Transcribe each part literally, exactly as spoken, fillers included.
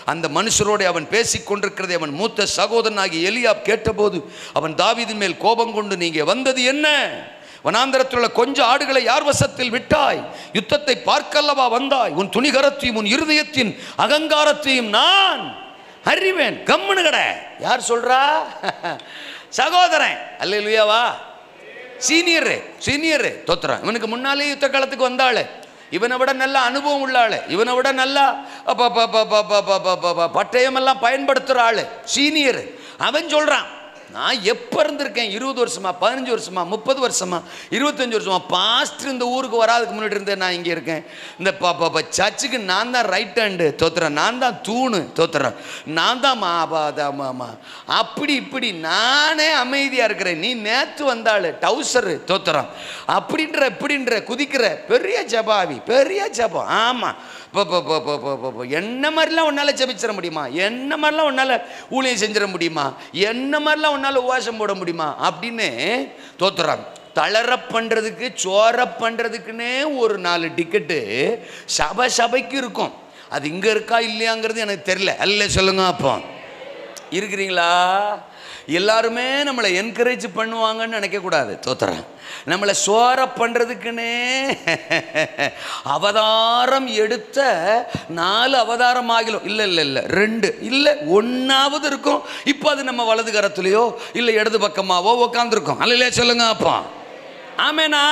அந்த மனுஷரோடு அவன் பேசிக் கொண்டிருக்கிறதை அவன் மூத்த சகோதரனாகி எலியாப் கேட்டபோது அவன் தாவீதின் மேல் கோபம் கொண்டு, நீங்க வந்தது என்ன? வனாந்தரத்தில் உள்ள கொஞ்சம் ஆடுகளை யார் வசத்தில் விட்டாய்? யுத்தத்தை பார்க்கல்லவா வந்தாய்? உன் துணிகரத்தையும் உன் இருதயத்தின் அகங்காரத்தையும் நான் அறிவேன். கம்முனு கட. யார் சொல்றா? சகோதரன். அல்லேலூயாவா? சீனியர் சீனியர் தோத்துறான். இவனுக்கு முன்னாலே யுத்த காலத்துக்கு வந்தாள். இவனை விட நல்ல அனுபவம் உள்ள ஆள், இவனை விட நல்லா பட்டயமெல்லாம் பயன்படுத்துகிற ஆள், சீனியர். அவன் சொல்கிறான், நான் எப்போ இருந்திருக்கேன், இருபது வருஷமா பதினஞ்சு வருஷமா முப்பது வருஷமா இருபத்தஞ்சு வருஷமா பாஸ்டர் இந்த ஊருக்கு வராதுக்கு முன்னாடி இருந்தேன். நான் இங்கே இருக்கேன். இந்த பாப்பா சர்ச்சுக்கு நான் தான் ரைட் ஹேண்டு தோத்துறேன், நான் தான் தூணு தோத்துறேன், நான் தான் மாமா அப்படி இப்படி நானே அமைதியாக இருக்கிறேன். நீ நேற்று வந்தாள் டவுசரு தோத்துறான் அப்படின்ற இப்படின்ற குதிக்கிற பெரிய ஜபாவி, பெரிய ஜபம். ஆமாம், என்ன மாதிரிலாம் உன்னால் ஜபிச்சிட முடியுமா? என்ன மாதிரிலாம் உன்னால் ஊழியம் செஞ்சிட முடியுமா? என்ன மாதிரிலாம் உன்னால் உபவாசம் போட முடியுமா அப்படின்னு தோத்துறான். தளர பண்ணுறதுக்கு சோர பண்ணுறதுக்குன்னே ஒரு நாலு டிக்கெட்டு சபை சபைக்கு இருக்கும். அது இங்கே இருக்கா இல்லையாங்கிறது எனக்கு தெரியல. அல்ல சொல்லுங்க. அப்போ இருக்கிறீங்களா? எல்லாருமே நம்மளை என்கரேஜ் பண்ணுவாங்கன்னு நினைக்கக்கூடாது. தோத்துறேன். நம்மளை சோர பண்ணுறதுக்குன்னே அவதாரம் எடுத்த நாலு அவதாரம் ஆகிலும் இல்லை இல்லை இல்லை ரெண்டு இல்லை ஒன்றாவது இருக்கும். இப்போ அது நம்ம வலது கரத்துலையோ இல்லை இடது பக்கமாவோ உக்காந்துருக்கோம். அல்லையா சொல்லுங்க. அப்போ ஆமேனா?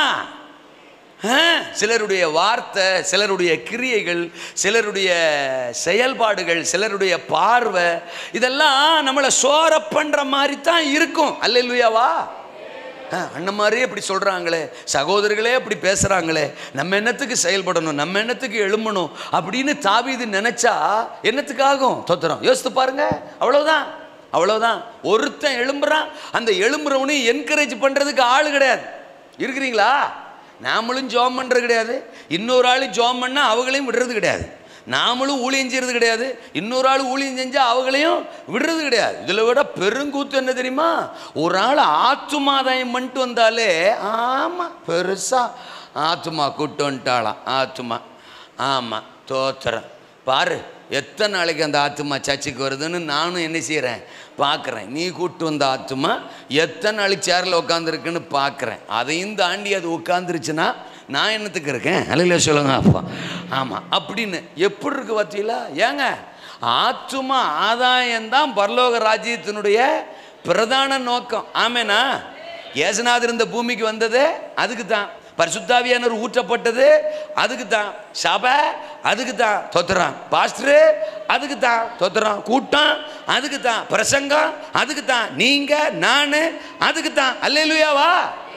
சிலருடைய வார்த்தை, சிலருடைய கிரியைகள், சிலருடைய செயல்பாடுகள், சிலருடைய பார்வை, இதெல்லாம் நம்மளை சோர பண்ணுற மாதிரி தான் இருக்கும். அல்லேலூயாவா? அண்ணன் மாதிரியே இப்படி சொல்கிறாங்களே, சகோதரர்களே அப்படி பேசுகிறாங்களே, நம்ம என்னத்துக்கு செயல்படணும், நம்ம என்னத்துக்கு எழும்பணும் அப்படின்னு தாவீது நினச்சா என்னத்துக்காகும்? தோத்துறோம். யோசித்து பாருங்க. அவ்வளோதான், அவ்வளோதான். ஒருத்தன் எழும்புறான், அந்த எழும்புறவனையும் என்கரேஜ் பண்ணுறதுக்கு ஆள் கிடையாது. இருக்கிறீங்களா? நாமளும் ஜோம் பண்ணுறது கிடையாது, இன்னொரு ஆள் ஜோம் பண்ணால் அவங்களையும் விடுறது கிடையாது. நாமளும் ஊழியம் செய்கிறது கிடையாது, இன்னொரு ஆள் ஊழியம் செஞ்சால் அவங்களையும் விடுறது கிடையாது. இதில் விட பெருங்கூத்து என்ன தெரியுமா? ஒரு ஆள் ஆத்துமாதாயம் பண்ணிட்டு வந்தாலே, ஆமாம் பெருசாக ஆத்துமா கூட்டு வந்துட்டாளாம். ஆத்துமா ஆமாம் தோத்துறேன். பாரு எத்தனை நாளைக்கு அந்த ஆத்துமா சர்ச்சுக்கு வருதுன்னு நானும் என்ன செய்கிறேன் பார்க்குறேன். நீ கூப்பிட்டு வந்த ஆத்துமா எத்தனை நாளைக்கு சேரில் உட்காந்துருக்குன்னு பார்க்குறேன். அதையும் தாண்டி அது உட்காந்துருச்சுன்னா நான் என்னத்துக்கு இருக்கேன்? அல்லையா சொல்லுங்க. அப்பா ஆமாம் அப்படின்னு எப்படி இருக்கு பார்த்தீங்களா? ஏங்க, ஆத்துமா ஆதாயம்தான் பரலோக ராஜ்யத்தினுடைய பிரதான நோக்கம். ஆமேனா? இயேசுநாதர் இந்த பூமிக்கு வந்தது அதுக்கு தான், பரிசுத்தாவியானவர் ஊற்றப்பட்டது அதுக்கு தான், சபை அதுக்கு தான் தோத்துறான், பாஸ்டரு அதுக்கு தான் தோத்துறான், கூட்டம் அதுக்கு தான், பிரசங்கம் அதுக்கு தான், நீங்க நான் அதுக்கு தான். அல்லேலூயாவா?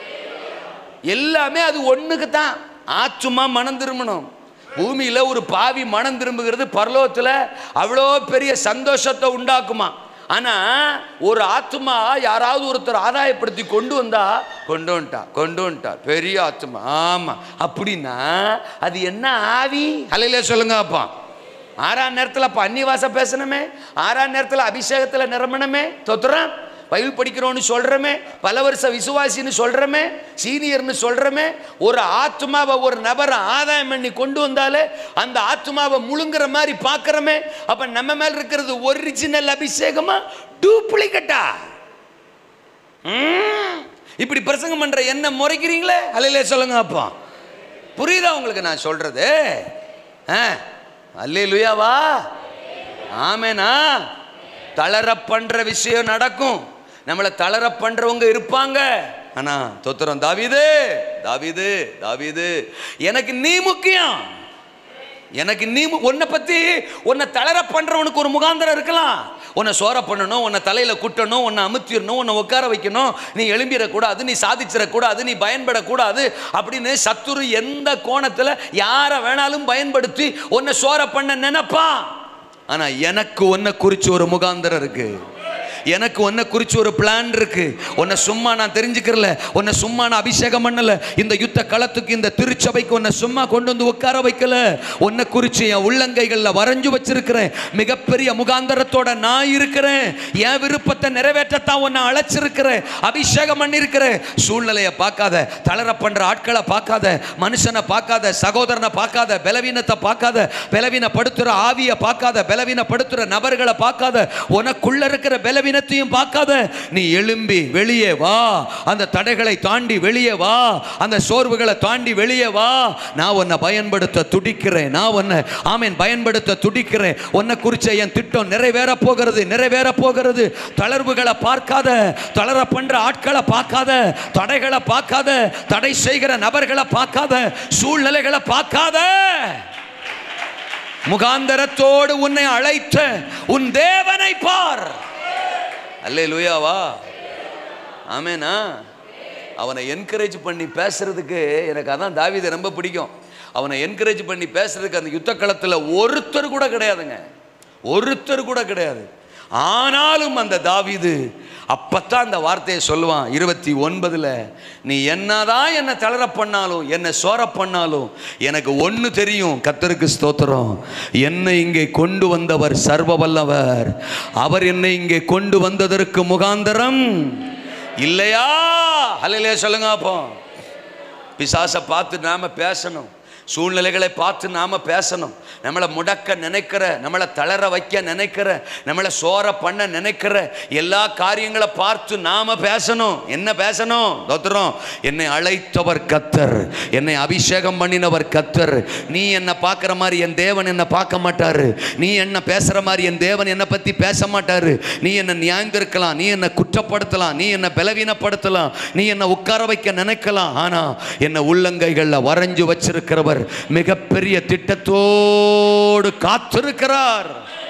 எல்லாமே அது ஒண்ணுக்கு தான். ஆத்துமா மனம் திரும்பணும். பூமியில ஒரு பாவி மனம் திரும்புகிறது பரலோகத்துல அவ்வளோ பெரிய சந்தோஷத்தை உண்டாக்குமா. ஆனா ஒரு ஆத்துமா யாராவது ஒருத்தர் ஆதாயப்படுத்தி கொண்டு வந்தா கொண்டு வந்துட்டா கொண்டு வந்துட்டா பெரிய ஆத்துமா. ஆமா, அப்படின்னா அது என்ன ஆவி? அல்லையில சொல்லுங்க. அப்பா ஆறாம் நேரத்தில் அப்போ அந்நிவாச பேசணுமே, ஆறாம் நேரத்தில் அபிஷேகத்தில் நிரம்பணுமே, தொத்துறேன் பைபிள் படிக்கிறோன்னு சொல்கிறோமே, பல வருஷ விசுவாசின்னு சொல்கிறோமே, சீனியர்னு சொல்கிறோமே. ஒரு ஆத்மாவை ஒரு நபரை ஆதாயம் பண்ணி கொண்டு வந்தாலே அந்த ஆத்மாவை முழுங்குற மாதிரி பார்க்குறோமே. அப்போ நம்ம மேல் இருக்கிறது ஒரிஜினல் அபிஷேகமா டூப்ளிகேட்டா? இப்படி பிரசங்கம் பண்ணுற என்ன முறைக்கிறீங்களே? அல்லையிலே சொல்லுங்க. அப்போ புரியுதா உங்களுக்கு நான் சொல்கிறது? ஆ அல்லேலூயாவா? ஆமேனா? தளர பண்ற விஷயம் நடக்கும், நம்மளை தளர பண்றவங்க இருப்பாங்க. ஆனா தோத்திரம் தாவீது தாவீது தாவீது எனக்கு நீ முக்கியம், எனக்கு நீ உன்னை பத்தி உன்னை தளர பண்றவனுக்கு ஒரு முகாந்திரம் இருக்கலாம். உன்னை சோர பண்ணணும், உன்னை தலையில குட்டணும், உன்னை அமுத்திடணும், உன்னை உட்கார வைக்கணும், நீ எழும்பிடக்கூடாது, நீ சாதிச்சிடக்கூடாது, நீ பயன்படக்கூடாது அப்படின்னு சத்துரு எந்த கோணத்துல யாரை வேணாலும் பயன்படுத்தி உன்னை சோர பண்ண நினைப்பான். ஆனா எனக்கு உன்னை குறிச்சு ஒரு முகாந்திரம் இருக்கு. எனக்கு உன்னை குறித்து ஒரு பிளான் இருக்கு. உன்னை சும்மா நான் தெரிஞ்சுக்கிறல, உன்னை சும்மா நான் அபிஷேகம் பண்ணல, இந்த யுத்த களத்துக்கு இந்த திருச்சபைக்கு உன்னை சும்மா கொண்டு வந்து உட்கார வைக்கல. உன்னை குறித்து என் உள்ளங்கைகளில் வரைஞ்சு வச்சிருக்கிறேன். மிகப்பெரிய முகாந்தரத்தோட நான் இருக்கிறேன். என் விருப்பத்தை நிறைவேற்றத்தான் உன்னை அழைச்சிருக்கிறேன், அபிஷேகம் பண்ணிருக்கிறேன். சூழ்நிலையை பார்க்காத, தளர பண்ற ஆட்களை பார்க்காத, மனுஷனை பார்க்காத, சகோதரனை பார்க்காத, பலவீனத்தை பார்க்காத, பலவீனப்படுத்துற ஆவியை பார்க்காத, பலவீனப்படுத்துற நபர்களை பார்க்காத, உனக்குள்ள இருக்கிற பலவீனத்தையும் பார்க்காத. நீ எழும்பி வெளியே வா, அந்த தடைகளை தாண்டி வெளியே வா, அந்த சோர்வுகளை தாண்டி வெளியே வா. நான் உன்னை பயன்படுத்த துடிக்கிறேன். நான் உன்னை ஆமென் பயன்படுத்த துடிக்கிறேன். உன்னை குறிச்ச என் திட்டம் நிறைவேற போகிறது, நிறைவேற போகிறது. தளர்வுகளை பார்க்காத, தளர பண்ற ஆட்களை பார்க்காத, தடைகளை பார்க்காத, தடை செய்கிற நபர்களை பார்க்காத, சூழ்நிலைகளை பார்க்காத. முகாந்தரத்தோடு உன்னை அழைத்த உன் தேவனை பார். அல்லேலூயாவா, ஆமெனா. அவனை என்கரேஜ் பண்ணி பேசுறதுக்கு எனக்கு அதான் தாவீதை ரொம்ப பிடிக்கும். அவனை என்கரேஜ் பண்ணி பேசுறதுக்கு அந்த யுத்த களத்தில் ஒருத்தர் கூட கிடையாதுங்க, ஒருத்தர் கூட கிடையாது. ஆனாலும் அந்த தாவீது அப்பத்தான் அந்த வார்த்தையை சொல்லுவான். இருபத்தி ஒன்பதுல நீ என்னதான் என்னை தளர பண்ணாலும், என்னை சோர பண்ணாலும், எனக்கு ஒன்று தெரியும், கர்த்தருக்கு ஸ்தோத்திரம், என்னை இங்கே கொண்டு வந்தவர் சர்வ வல்லவர். அவர் என்னை இங்கே கொண்டு வந்ததற்கு முகாந்தரம் இல்லையா? அல்லேலூயா சொல்லுங்க. அப்போ பிசாசை பார்த்து நாம பேசணும், சூழ்நிலைகளை பார்த்து நாம பேசணும். நம்மளை முடக்க நினைக்கிற, நம்மளை தளர வைக்க நினைக்கிற, நம்மளை சோர பண்ண நினைக்கிற எல்லா காரியங்களை பார்த்து நாம பேசணும். என்ன பேசணும்? தோத்திரம், என்னை அழைத்தவர் கர்த்தர், என்னை அபிஷேகம் பண்ணினவர் கர்த்தர். நீ என்னை பார்க்குற மாதிரி என் தேவன் என்னை பார்க்க மாட்டாரு. நீ என்ன பேசுற மாதிரி என் தேவன் என்னை பத்தி பேச மாட்டாரு. நீ என்னை நியாயந்திருக்கலாம், நீ என்னை குற்றப்படுத்தலாம், நீ என்னை பலவீனப்படுத்தலாம், நீ என்னை உட்கார வைக்க நினைக்கலாம். ஆனா என்னை உள்ளங்கைகளில் வரைஞ்சு வச்சிருக்கிறவர் மிகப்பெரிய திட்டத்தோடு காத்திருக்கிறார்.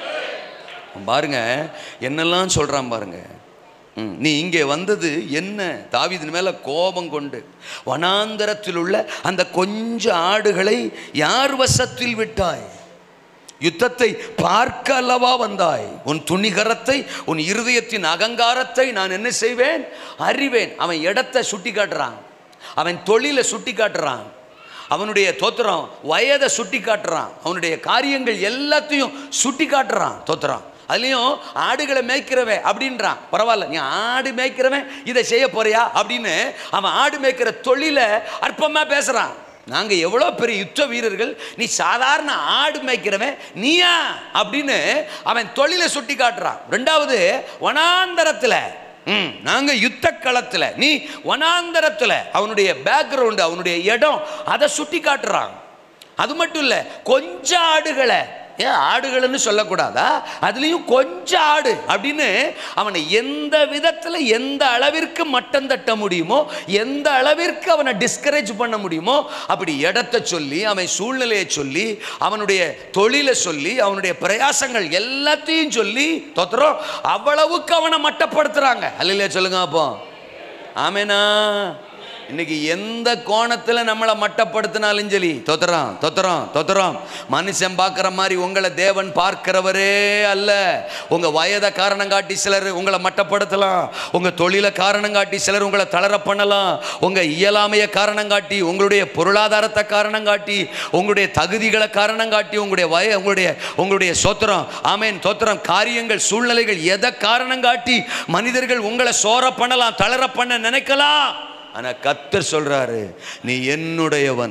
பாருங்க என்னெல்லாம் சொல்றான் பாருங்க. நீ இங்கே வந்தது என்ன? தாவீதின் மேல கோபம் கொண்டு வனாந்தரத்தில் உள்ள அந்த கொஞ்ச ஆடுகளை யார் வசத்தில் விட்டாய்? யுத்தத்தை பார்க்க அல்லவா வந்தாய்? உன் துணிகரத்தை, உன் இருதயத்தின் அகங்காரத்தை நான் என்ன செய்வேன்? அறிவேன். அவன் இடத்தை சுட்டி காட்டுறான், அவன் தொழிலை சுட்டி காட்டுறான், அவனுடைய தோத்திரம் வயதை சுட்டி காட்டுறான், அவனுடைய காரியங்கள் எல்லாத்தையும் சுட்டி காட்டுறான். தோத்திரம் அதுலேயும் ஆடுகளை மேய்க்கிறவன் அப்படின்றான். பரவாயில்ல, நீ ஆடு மேய்க்கிறவன் இதை செய்ய போறியா அப்படின்னு அவன் ஆடு மேய்க்கிற தொழிலை அற்பமா பேசுறான். நாங்கள் எவ்வளோ பெரிய யுத்த வீரர்கள், நீ சாதாரண ஆடு மேய்க்கிறவன் நீயா அப்படின்னு அவன் தொழிலை சுட்டி காட்டுறான். ரெண்டாவது, வனாந்தரத்தில் ம் நாங்க யுத்த களத்தில், நீ வனாந்தரத்தில், அவனுடைய பேக்ரவுண்டு, அவனுடைய இடம் அதை சுட்டி காட்டுறான். அது மட்டும் இல்லை, கொஞ்ச ஆடுகளை, ஏன் ஆடுகள்னு சொல்லக்கூடாதா? அதுலேயும் கொஞ்சம் ஆடு அப்படின்னு அவனை எந்த விதத்தில் எந்த அளவிற்கு மட்டம் தட்ட முடியுமோ, எந்த அளவிற்கு அவனை டிஸ்கரேஜ் பண்ண முடியுமோ அப்படி இடத்தை சொல்லி, அவன் சூழ்நிலையை சொல்லி, அவனுடைய தொழிலை சொல்லி, அவனுடைய பிரயாசங்கள் எல்லாத்தையும் சொல்லி தோத்துறோம் அவ்வளவுக்கு அவனை மட்டப்படுத்துறாங்க. அல்லையா சொல்லுங்க. அப்போ ஆமேனா. இன்னைக்கு எந்த கோணத்தில் நம்மளை மட்டப்படுத்தினாலும் சரி, தொத்துறோம் தொத்துறோம் தொத்துறோம். மனுஷன் பார்க்குற மாதிரி உங்களை தேவன் பார்க்கிறவரே அல்ல. உங்கள் வயதை காரணம் காட்டி சிலர் உங்களை மட்டப்படுத்தலாம், உங்கள் தொழிலை காரணம் காட்டி சிலர் உங்களை தளர பண்ணலாம், உங்கள் இயலாமையை காரணம் காட்டி, உங்களுடைய பொருளாதாரத்தை காரணம் காட்டி, உங்களுடைய தகுதிகளை காரணம் காட்டி, உங்களுடைய வய உங்களுடைய உங்களுடைய சோத்திரம் ஆமேன் தோத்திரம் காரியங்கள், சூழ்நிலைகள் எதை காரணம் காட்டி மனிதர்கள் உங்களை சோர பண்ணலாம், தளர பண்ண நினைக்கலாம். ஆனா கர்த்தர் சொல்றாரு, நீ என்னுடையவன்,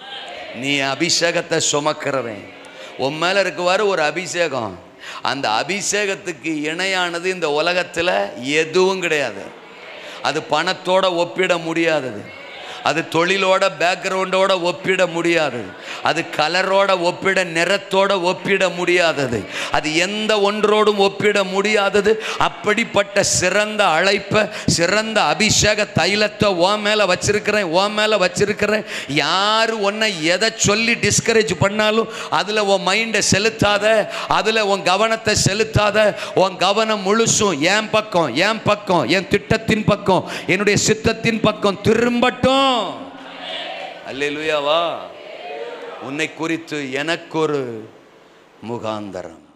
நீ அபிஷேகத்தை சுமக்கிறவன். உன் மேல இருக்குவாரு ஒரு அபிஷேகம். அந்த அபிஷேகத்துக்கு இணையானது இந்த உலகத்துல எதுவும் கிடையாது. அது பணத்தோட ஒப்பிட முடியாதது, அது தொழிலோட பேக்ரவுண்டோட ஒப்பிட முடியாதது, அது கலரோட ஒப்பிட, நிறத்தோட ஒப்பிட முடியாதது, அது எந்த ஒன்றோடும் ஒப்பிட முடியாதது. அப்படிப்பட்ட சிறந்த அழைப்பை, சிறந்த அபிஷேக தைலத்தை உன் மேலே வச்சிருக்கிறேன், உன் மேலே வச்சிருக்கிறேன். யார் உன்னை எதை சொல்லி டிஸ்கரேஜ் பண்ணாலும் அதில் உன் மைண்டை செலுத்தாத, அதில் உன் கவனத்தை செலுத்தாத. உன் கவனம் முழுசும் என் பக்கம், என் பக்கம், என் திட்டத்தின் பக்கம், என்னுடைய சித்தத்தின் பக்கம் திரும்பட்டும். அல்லேலூயாவா. உன்னை குறித்து எனக்கு ஒரு முகாந்தரம்.